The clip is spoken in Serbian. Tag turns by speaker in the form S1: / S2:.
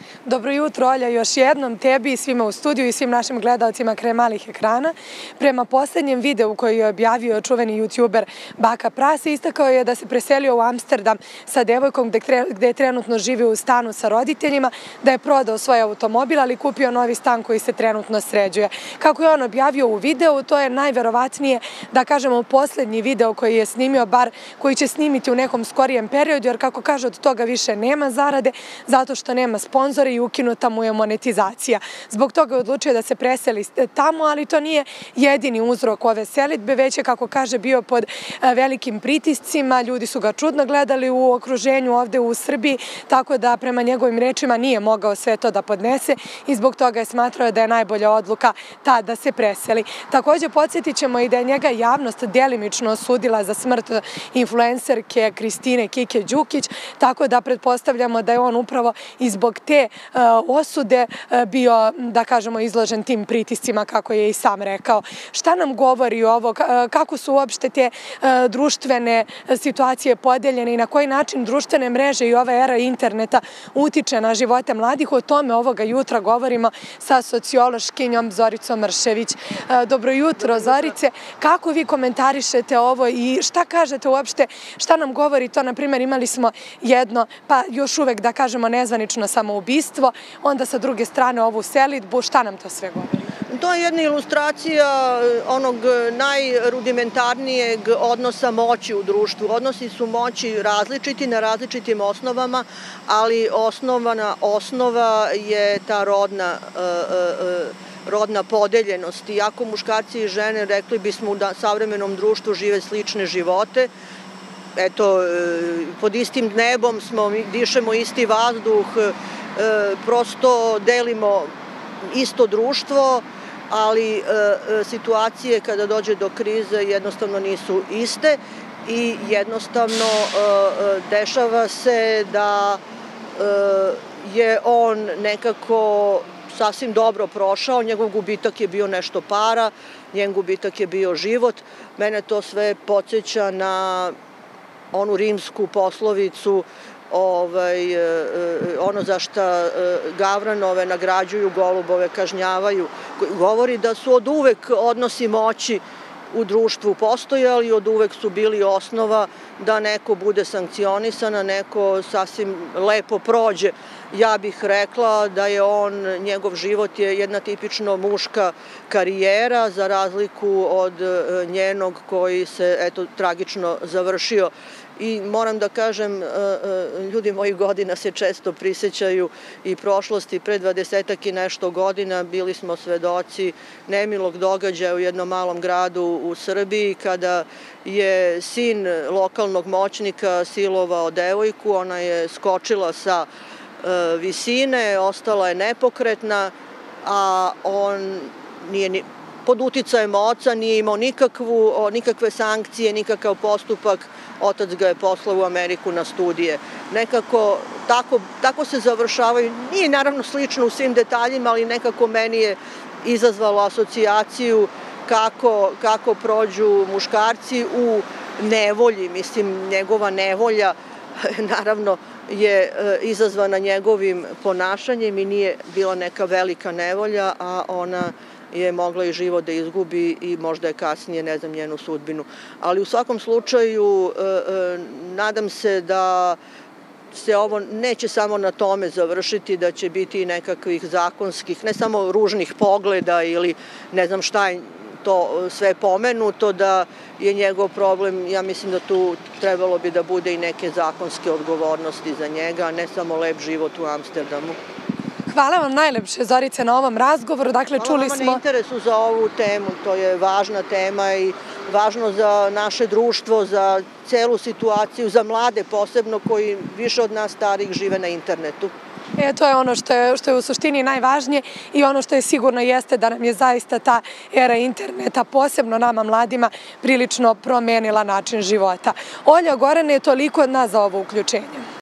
S1: Dobro jutro, Olja, još jednom tebi i svima u studiju i svim našim gledalcima kraj malih ekrana. Prema poslednjem videu koji je objavio čuveni youtuber Baka Prase, istakao je da se preselio u Amsterdam sa devojkom gde trenutno živi u stanu sa roditeljima, da je prodao svoj automobil, ali kupio novi stan koji se trenutno sređuje. Kako je on objavio u videu, to je najverovatnije, da kažemo, poslednji video koji je snimio, bar koji će snimiti u nekom skorijem periodu, jer kako kaže, od toga više nema zarade, zato što nema sponzora i ukinuta mu je monetizacija. Zbog toga je odlučio da se preseli tamo, ali to nije jedini uzrok ove selidbe, već je, kako kaže, bio pod velikim pritiscima, ljudi su ga čudno gledali u okruženju ovde u Srbiji, tako da prema njegovim rečima nije mogao sve to da podnese i zbog toga je smatrao da je najbolja odluka ta da se preseli. Takođe, podsjetit ćemo i da je njega javnost delimično osudila za smrt influencerke Kristine Kike Đukić, tako da pretpostavljamo da je on upravo i zbog te osude bio, da kažemo, izložen tim pritiscima, kako je i sam rekao. Šta nam govori ovo, kako su uopšte te društvene situacije podeljene i na koji način društvene mreže i ova era interneta utiče na živote mladih? O tome ovoga jutra govorimo sa sociološkinjom Zoricom Mršević. Dobro jutro, Zorice. Kako vi komentarišete ovo i šta kažete uopšte, šta nam govori to? Na primjer, imali smo jedno, pa još uvek, da kažemo, nezvanično samoubistvo, onda sa druge strane ovu selidbu. Šta nam to sve govori?
S2: To je jedna ilustracija onog najrudimentarnijeg odnosa moći u društvu. Odnosi su moći različiti na različitim osnovama, ali osnova je ta rodna podeljenost. Iako muškarci i žene, rekli bismo, da u savremenom društvu žive slične živote, eto, pod istim nebom smo, dišemo isti vazduh, prosto delimo isto društvo, ali situacije kada dođe do krize jednostavno nisu iste i jednostavno dešava se da je on nekako sasvim dobro prošao, njegov gubitak je bio nešto para, njen gubitak je bio život. Mene to sve podsjeća na onu rimsku poslovicu, ono za šta gavranove nagrađuju, golubove kažnjavaju. Govori da su od uvek odnosi moći u društvu postojali i od uvek su bili osnova da neko bude sankcionisan, a neko sasvim lepo prođe. Ja bih rekla da je njegov život je jedna tipično muška karijera, za razliku od njenog koji se, eto, tragično završio. I moram da kažem, ljudi mojih godina se često prisećaju i prošlosti. Pre 20-ak i nešto godina bili smo svedoci nemilog događaja u jednom malom gradu u Srbiji kada je sin lokalnog moćnika silovao devojku, ona je skočila sa visine, ostala je nepokretna, a on nije pod uticajem oca, nije imao nikakve sankcije, nikakav postupak. Otac ga je poslao u Ameriku na studije. Nekako tako se završavaju. Nije naravno slično u svim detaljima, ali nekako meni je izazvalo asocijaciju kako prođu muškarci u nevolji. Mislim, njegova nevolja naravno je izazvana njegovim ponašanjem i nije bila neka velika nevolja, a ona je mogla i život da izgubi i možda je kasnije, ne znam, njenu sudbinu. Ali u svakom slučaju nadam se da se ovo neće samo na tome završiti, da će biti i nekakvih zakonskih, ne samo ružnih pogleda ili ne znam šta je to sve pomenuto, da je njegov problem. Ja mislim da tu trebalo bi da bude i neke zakonske odgovornosti za njega, a ne samo lep život u Amsterdamu.
S1: Hvala vam najlepše, Zorice, na ovom razgovoru. Dakle, čuli smo...
S2: Hvala vam na interesu za ovu temu. To je važna tema i važno za naše društvo, za celu situaciju, za mlade posebno koji više od nas starih žive na internetu.
S1: To je ono što je u suštini najvažnije i ono što je sigurno jeste da nam je zaista ta era interneta, posebno nama mladima, prilično promenila način života. Olja, Gorane, je toliko od nas za ovo uključenje.